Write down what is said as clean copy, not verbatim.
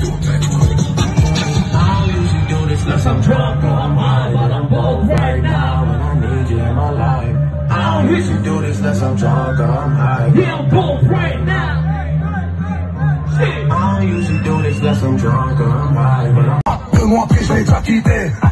don't usually do this unless I'm drunk or I'm high, but I'm both right now, and I need you in my life. I don't usually do this unless I'm drunk or I'm high. Yeah, I'm both right now. Shit. I don't usually do this unless I'm drunk or I'm high, but I'm... 2 mois après, je l'ai déjà quitté.